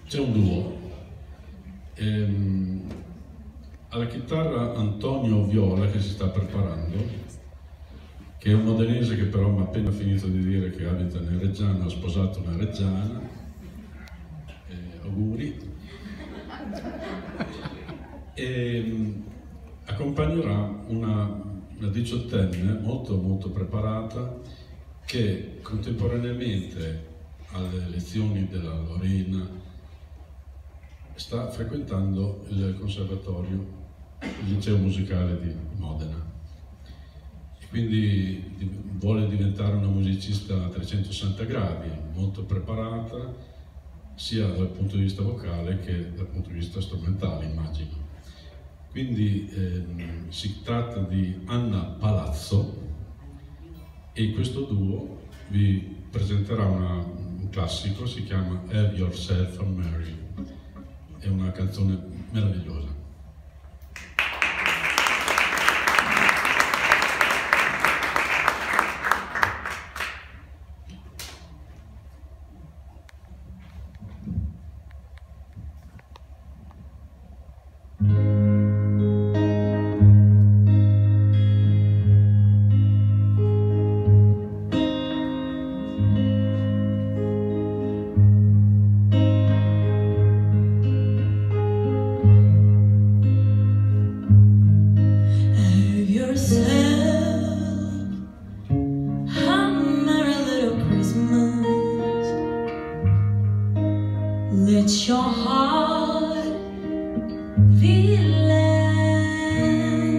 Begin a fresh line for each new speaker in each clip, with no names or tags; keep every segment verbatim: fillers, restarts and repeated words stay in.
c'è un duo. Ehm, alla chitarra Antonio Viola, che si sta preparando, che è un modenese che però mi ha appena finito di dire che abita nel Reggiano, ha sposato una reggiana. Eh, auguri. E accompagnerà una, una diciottenne molto molto preparata che contemporaneamente alle lezioni della Lorena sta frequentando il conservatorio, il liceo musicale di Modena, e quindi vuole diventare una musicista a trecentosessanta gradi, molto preparata sia dal punto di vista vocale che dal punto di vista strumentale, immagino. Quindi ehm, si tratta di Anna Palazzo, e questo duo vi presenterà una, un classico, si chiama Have Yourself a Mary. È una canzone meravigliosa.
Let your heart be led.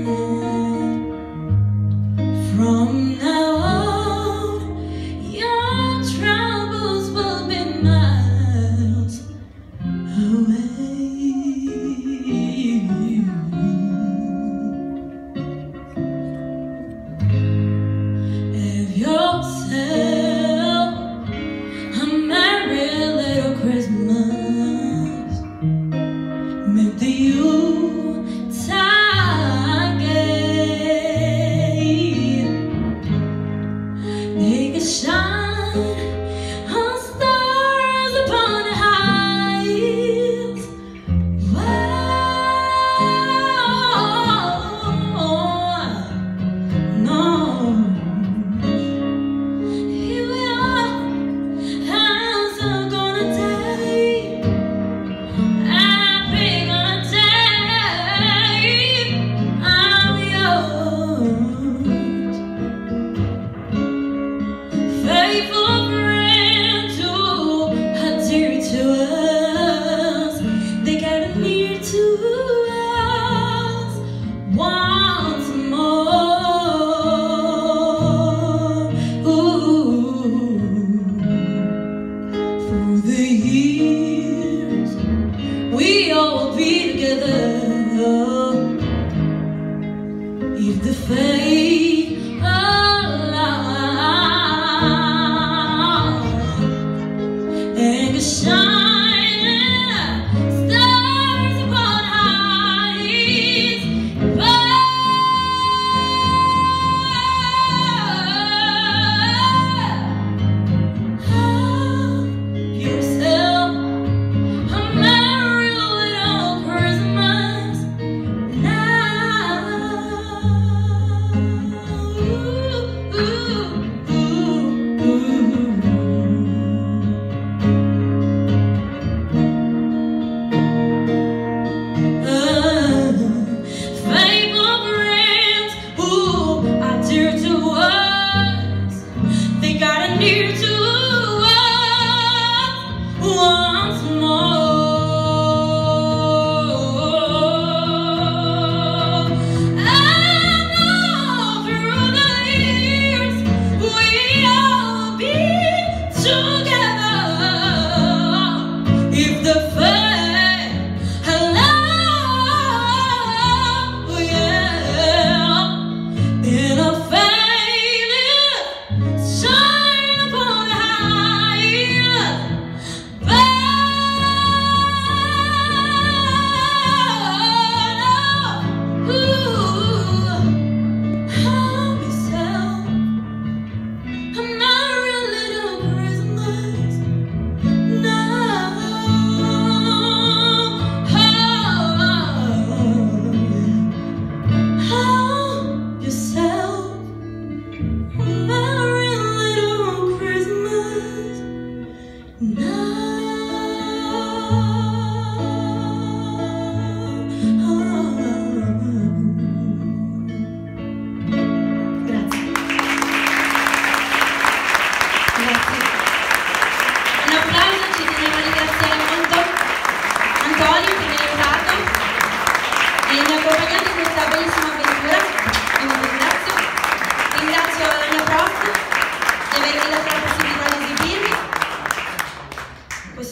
From now on, your troubles will be miles away. Have yourself a merry little Christmas. Make the Yuletide gay. Make it shine on stars upon the heights. Wow, no. Here we are, hands are gonna take. Happy gonna take. I'm yours. Faithful friends who are dear to us, they got near to us once more. Ooh. Through the years, we all will be together. If the fate allows, and the shining stars upon heights. Have yourself a merry little Christmas now. Ooh, ooh, ooh, ooh. Uh, faithful friends who are dear to us, they got near to us once more. And all through the years, we all be together. If the fate allows, yeah, in a faded shine upon the heights. But, ooh, have yourself a merry little Christmas now.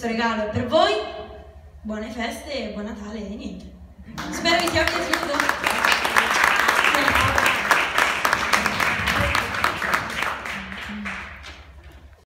questo regalo è per voi. Buone feste, buon Natale e niente. Spero vi sia piaciuto.